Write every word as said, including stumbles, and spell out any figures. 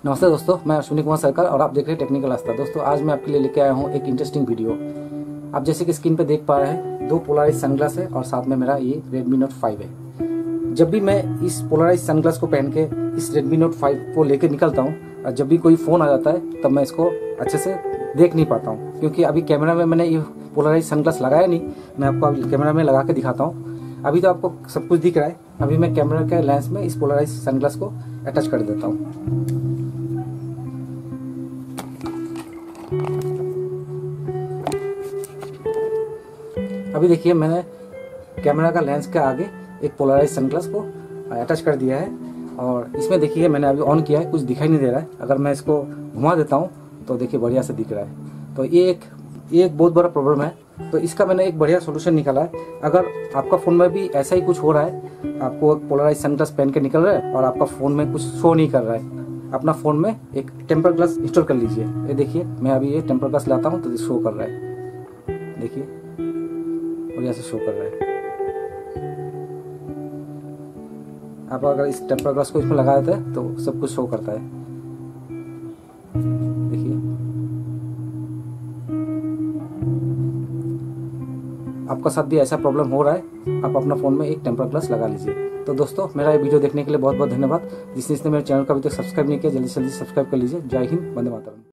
नमस्ते दोस्तों, मैं अश्विनी कुमार सरकार और आप देख रहे हैं टेक्निकल आस्था। दोस्तों आज मैं आपके लिए लेके आया हूँ एक इंटरेस्टिंग वीडियो। आप जैसे कि स्क्रीन पे देख पा रहे हैं, दो पोलराइज सनग्लास है और साथ में मेरा ये Redmi Note फाइव है। जब भी मैं इस पोलराइज सनग्लास को पहन के इस Redmi Note फाइव को लेकर निकलता हूँ और जब भी कोई फ़ोन आ जाता है तब मैं इसको अच्छे से देख नहीं पाता हूँ, क्योंकि अभी कैमरा में मैंने ये पोलराइज सनग्लास लगाया नहीं। मैं आपको अभी कैमरा में लगा के दिखाता हूँ। अभी तो आपको सब कुछ दिख रहा है। अभी मैं कैमरा के लेंस में इस पोलराइज सनग्लास को अटैच कर देता हूँ। अभी देखिए, मैंने कैमरा का लेंस के आगे एक पोलराइज सनग्लास को अटैच कर दिया है और इसमें देखिए मैंने अभी ऑन किया है, कुछ दिखाई नहीं दे रहा है। अगर मैं इसको घुमा देता हूँ तो देखिए बढ़िया से दिख रहा है। तो ये एक ये एक बहुत बड़ा प्रॉब्लम है। तो इसका मैंने एक बढ़िया सोल्यूशन निकाला है। अगर आपका फ़ोन में भी ऐसा ही कुछ हो रहा है, आपको पोलराइज सनग्लास पहन के निकल रहा है और आपका फ़ोन में कुछ शो नहीं कर रहा है, अपना फ़ोन में एक टेम्पर ग्लास इंस्टॉल कर लीजिए। ये देखिए, मैं अभी ये टेम्पर ग्लास लाता हूँ तो शो कर रहा है। देखिए बढ़िया से शो कर रहा है। आप अगर इस टेम्पर ग्लास को इसमें लगा देते हैं तो सब कुछ शो करता है। देखिए, आपका साथ भी ऐसा प्रॉब्लम हो रहा है, आप अपना फ़ोन में एक टेम्पर ग्लास लगा लीजिए। तो दोस्तों, मेरा ये वीडियो देखने के लिए बहुत बहुत धन्यवाद। जिसने इसने मेरे चैनल को अभी तक सब्सक्राइब नहीं किया, जल्दी से जल्दी सब्सक्राइब कर लीजिए। जय हिंद, वंदे मातरम।